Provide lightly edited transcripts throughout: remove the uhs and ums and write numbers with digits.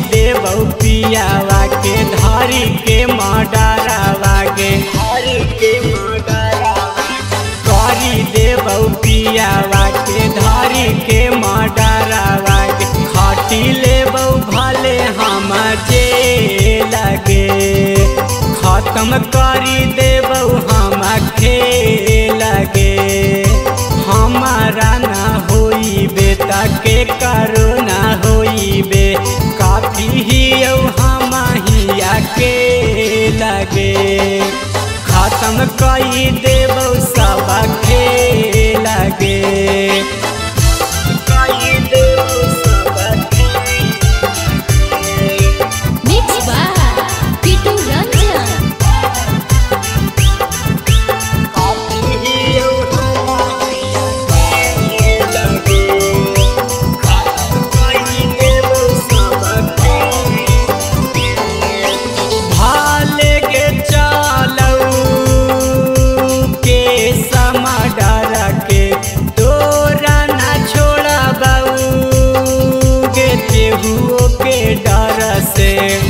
देबौ पियावा के धारी के मडरावा गे धारी के मडरावा करी देबौ पियावा के धारी के मडरावा गे खाटी लेबौ भले हम जे लगे खत्म करी देबौ हम खेल गे हमारा ना होई बेटा के करो ना होई बे काफी ही हम हिया के लगे खत्म कई देबौ सब खेल गे के डर से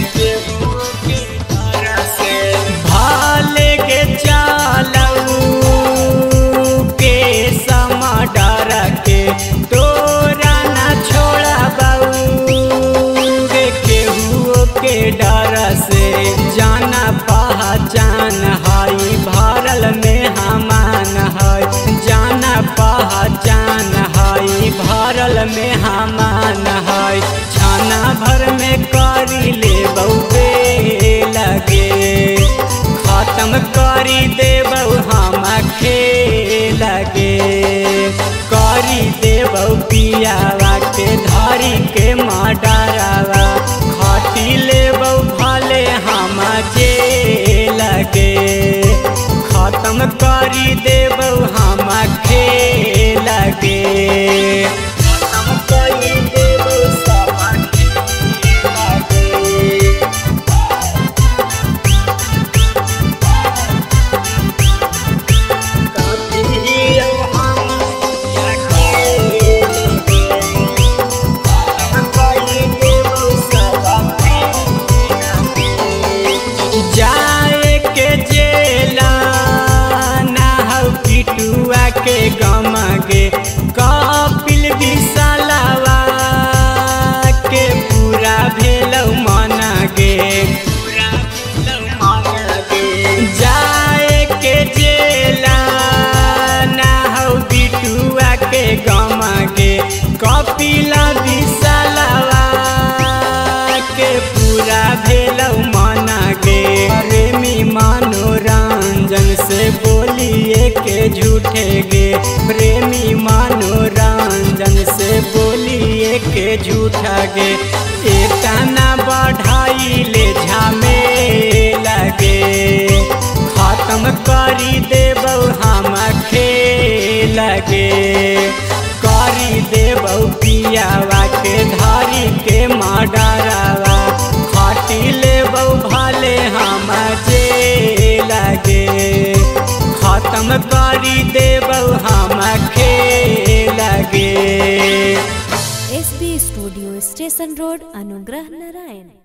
भाले के चालऊ के समा डर के तोरा न छोड़ा बऊ केहू के डर से जाना पहचान हई भरल में हमान है जाना पहचान हई भरल में हमान है छाना भर में करी लेबौ लगे खत्म करी देबौ हम खेल गे करी देबौ पियावा के धारी के मडरावा खाटी लेबौ भले हम जे लगे खत्म करी देबौ हम खेल गे के गम गे कपिल विशालवा के पूरा भेलौ मन गे जाए के जेला ना हौ बिटुआ के गम गे कपिल विशालवा के पूरा भेलौ मन गे प्रेमी मनोरंजन से बोलिए के झूठे गे प्रेमी मनोरंजन से बोलिए के झूठा गे इतना बढ़ाई ले झमेल गे खत्म करी देबौ हम खेल गे करी देबौ पियावा के धारी के मडरावा खाटी लेबौ भले हम जे लगे खत्म करी देबौ हम खेल गे। SB studio station road Anugrah Narayan.